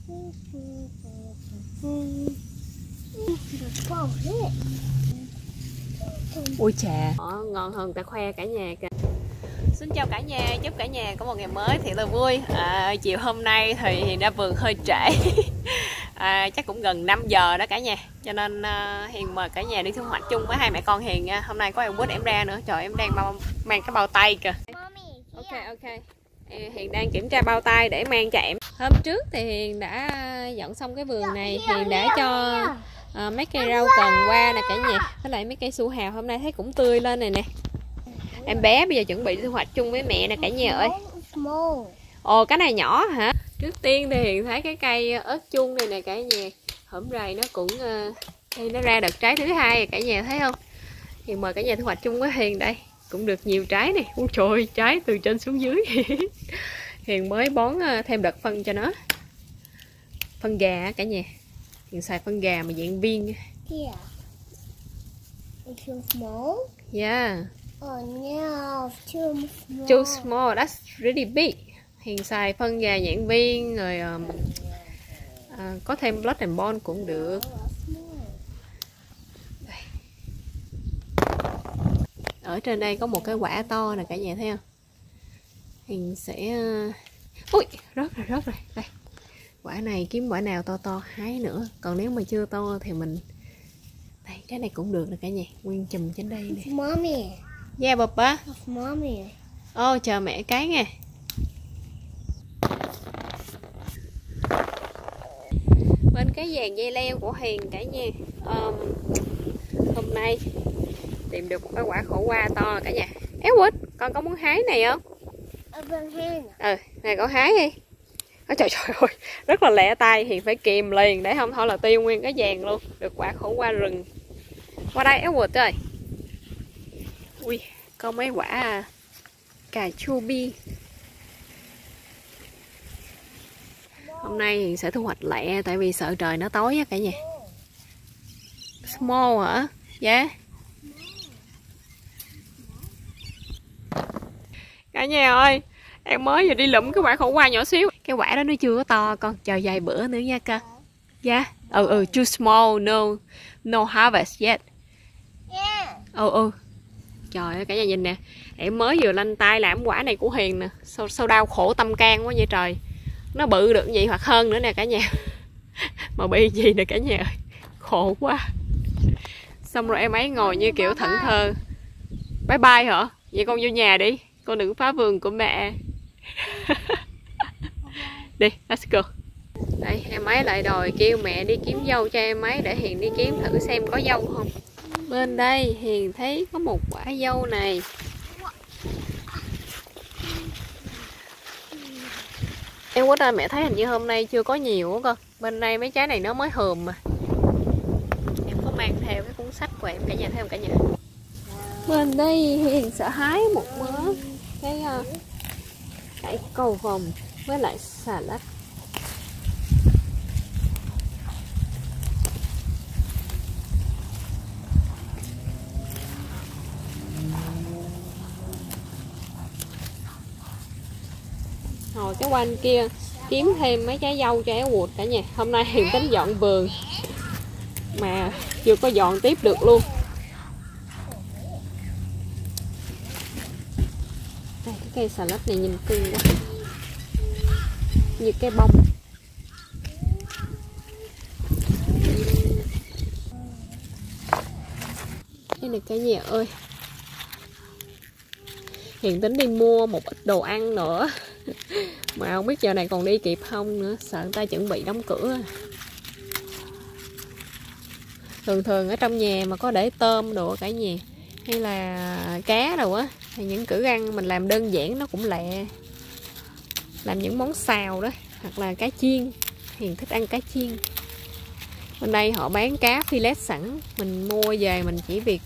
Ui chà, ngon hơn ta khoe cả nhà kìa. Xin chào cả nhà, chúc cả nhà có một ngày mới thiệt là vui. Chiều hôm nay thì ra vườn hơi trễ. Chắc cũng gần 5 giờ đó cả nhà. Cho nên Hiền mời cả nhà đi thu hoạch chung với hai mẹ con Hiền nha. Hôm nay có em Quýt em ra nữa. Trời, em đang mang cái bao tay kìa. Ok. Hiền đang kiểm tra bao tay để mang cho em. Hôm trước thì Hiền đã dọn xong cái vườn này. Hiền đã cho mấy cây rau cần qua nè cả nhà. Với lại mấy cây su hào hôm nay thấy cũng tươi lên này nè. Em bé bây giờ chuẩn bị thu hoạch chung với mẹ nè cả nhà ơi. Ồ, cái này nhỏ hả? Trước tiên thì Hiền thấy cái cây ớt chuông này nè cả nhà. Hổm rày nó cũng nó ra đợt trái thứ hai cả nhà thấy không? Hiền mời cả nhà thu hoạch chung với Hiền đây. Cũng được nhiều trái này. Ôi trời ơi, trái từ trên xuống dưới. Hiền mới bón thêm đợt phân cho nó. Phân gà cả nhà. Hiền xài phân gà mà dạng viên. Yeah. Oh no, Too small. That's really big. Hiền xài phân gà nhãn viên rồi có thêm blood and bone cũng được. Đây. Ở trên đây có một cái quả to nè cả nhà thấy không? Hiền sẽ ui rớt rồi đây. Quả này kiếm quả nào to hái nữa. Còn nếu mà chưa to thì mình đây, cái này cũng được nè cả nhà, nguyên chùm trên đây nè. Mommy. Yeah, Papa. Mommy. Chờ mẹ cái nha. Bên cái dàn dây leo của Hiền cả nhà. Hôm nay tìm được một cái quả khổ qua to cả nhà. Quýt, con có muốn hái này không? Này con hái đi. Trời ơi, rất là lẹ tay, Hiền phải kìm liền để không thôi là tiêu nguyên cái vàng luôn. Được quả khổ qua rừng. Qua đây Quýt ơi. Ui, có mấy quả cà chua bi. Hôm nay Hiền sẽ thu hoạch lẹ tại vì sợ trời nó tối á cả nhà. Small hả? Dạ. Cả nhà ơi, em mới vừa đi lụm cái quả khổ qua nhỏ xíu. Cái quả đó nó chưa có to con, chờ vài bữa nữa nha con. Dạ. Too small, no harvest yet. Trời ơi cả nhà nhìn nè. Em mới vừa lanh tay làm quả này của Hiền nè. Sao đau khổ tâm can quá vậy trời. Nó bự được vậy hoặc hơn nữa nè cả nhà. Mà bị gì nè cả nhà ơi. Khổ quá. Xong rồi em ấy ngồi như kiểu thẫn thờ. Bye bye hả? Vậy con vô nhà đi. Con đừng phá vườn của mẹ. Đi, let's go. Đây, em ấy lại đòi kêu mẹ đi kiếm dâu cho em ấy để Hiền đi kiếm thử xem có dâu không. Bên đây Hiền thấy có một quả dâu này. Em Quýt ơi, mẹ thấy hình như hôm nay chưa có nhiều quá con. Bên đây mấy trái này nó mới hườm mà. Em có mang theo cái cuốn sách của em cả nhà thấy không cả nhà. Bên đây Hiền sẽ hái một mớ cái cải cầu vồng với lại xà lách. Hồi cái quanh kia kiếm thêm mấy trái dâu cho Quýt cả nhà. Hôm nay Hiền tính dọn vườn mà chưa có dọn tiếp được luôn. Đây, cái cây xà lách này nhìn cưng quá, như cây bông. Cái này cả nhà ơi, Hiền tính đi mua một ít đồ ăn nữa mà không biết giờ này còn đi kịp không nữa, sợ người ta chuẩn bị đóng cửa. Thường ở trong nhà mà có để tôm đồ cả nhà hay là cá đồ á thì những cữ ăn mình làm đơn giản nó cũng lẹ. Làm những món xào đó hoặc là cá chiên. Hiền thích ăn cá chiên. Bên đây họ bán cá filet sẵn, mình mua về mình chỉ việc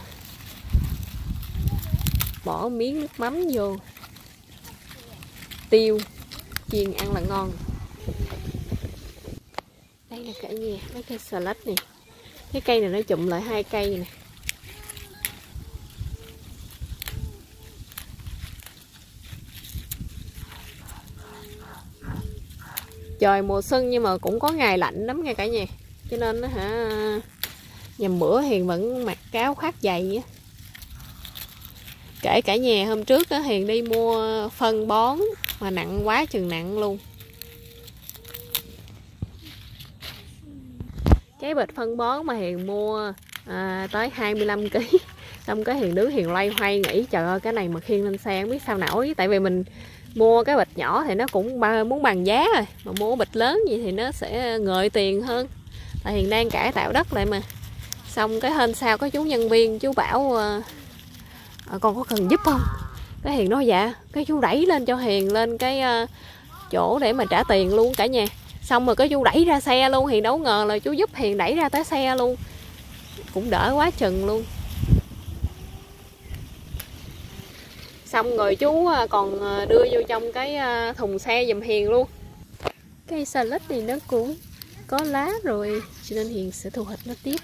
bỏ miếng nước mắm vô, tiêu, chiên ăn là ngon. Đây là cả nhà mấy cây xà lách này. Cái cây này nó chụm lại hai cây này. trời mùa xuân nhưng mà cũng có ngày lạnh lắm nha cả nhà. Cho nên nó nhằm bữa Hiền vẫn mặc cái áo khoác dày á. Kể cả nhà hôm trước á, Hiền đi mua phân bón mà nặng quá chừng nặng luôn. Cái bịch phân bón mà Hiền mua tới 25 kg. Xong cái Hiền đứng Hiền loay hoay nghĩ trời ơi cái này mà khiêng lên xe không biết sao nổi. Tại vì mình mua cái bịch nhỏ thì nó cũng muốn bằng giá rồi, mà mua bịch lớn gì thì nó sẽ ngợi tiền hơn. Tại Hiền đang cải tạo đất lại mà. Xong cái hên sau có chú nhân viên chú bảo con có cần giúp không? Cái Hiền nói dạ. Cái chú đẩy lên cho Hiền lên cái chỗ để mà trả tiền luôn cả nhà. Xong rồi cái chú đẩy ra xe luôn. Hiền đâu ngờ là chú giúp Hiền đẩy ra tới xe luôn. Cũng đỡ quá chừng luôn. Xong rồi chú còn đưa vô trong cái thùng xe giùm Hiền luôn. Cây salad thì nó cũng có lá rồi, cho nên Hiền sẽ thu hoạch nó tiếp.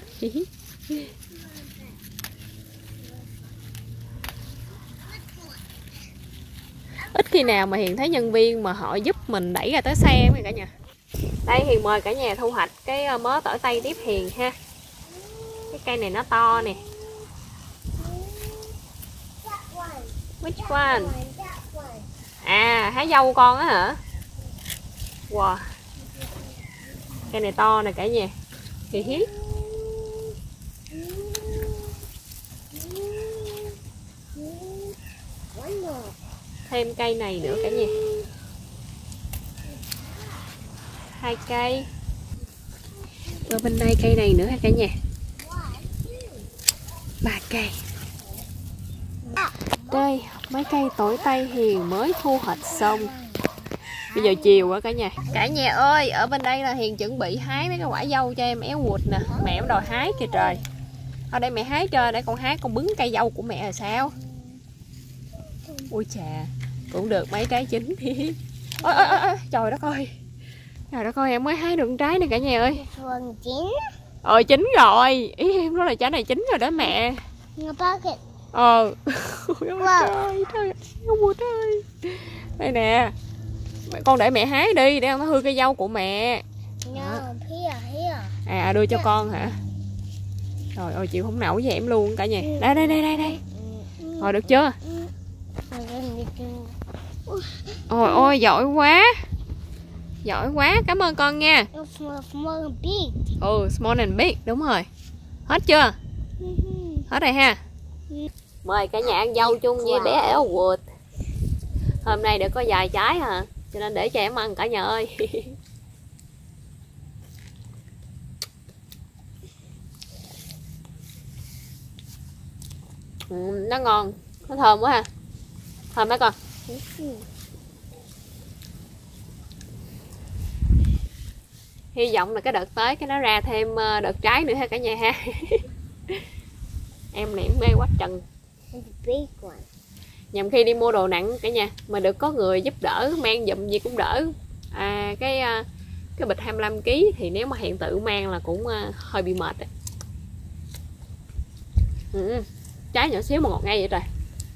Ít khi nào mà Hiền thấy nhân viên mà họ giúp mình đẩy ra tới xe cả nhà. Đây Hiền mời cả nhà thu hoạch cái mớ tỏi tây tiếp Hiền ha. Cái cây này nó to nè. Which one? À, hái dâu con á hả? Wow. Cây này to nè cả nhà. Thêm cây này nữa cả nhà. 2 cây. Và bên đây cây này nữa ha cả nhà. 3 cây. Đây, mấy cây tỏi tây Hiền mới thu hoạch xong. Bây giờ chiều quá cả nhà. Cả nhà ơi, ở bên đây là Hiền chuẩn bị hái mấy cái quả dâu cho em éo quột nè. Mẹ em đòi hái kìa trời. Ở đây mẹ hái cho, để con hái con bứng cây dâu của mẹ là sao? Ui chà, cũng được mấy trái chín. Ôi, trời đất ơi. Trời đất ơi, em mới hái được trái này cả nhà ơi. Chín. Chín rồi. Ý em nói là trái này chín rồi đó mẹ. Wow. Trời ơi. Đây nè. Con để mẹ hái đi, để không nó hư cây dâu của mẹ. À đưa cho con hả? Trời ơi chịu không nổi với em luôn cả nhà. Đây. Rồi được chưa? Ôi giỏi quá. Giỏi quá, cảm ơn con nha. Small and big, đúng rồi. Hết chưa? Hết rồi ha. Mời cả nhà ăn dâu chung với bé Elwood. Hôm nay được có vài trái hả, cho nên để cho em ăn cả nhà ơi. Nó ngon, nó thơm quá ha. Thơm mấy con. Hy vọng là cái đợt tới cái nó ra thêm đợt trái nữa ha cả nhà ha. Em này mê quá trần. Nhằm khi đi mua đồ nặng cả nhà mà được có người giúp đỡ mang giùm gì cũng đỡ. Cái bịch 25 kg thì nếu mà Hiền tự mang là cũng hơi bị mệt đấy. Trái nhỏ xíu mà ngọt ngay vậy trời.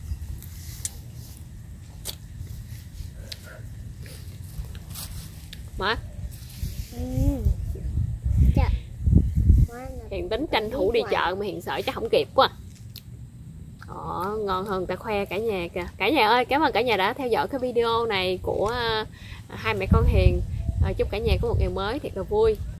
Mà Hiền tính tranh thủ đi chợ mà Hiền sợ chắc không kịp quá. Ngon hơn ta khoe cả nhà kìa. Cả nhà ơi, cảm ơn cả nhà đã theo dõi cái video này của hai mẹ con Hiền. Chúc cả nhà có một ngày mới thiệt là vui.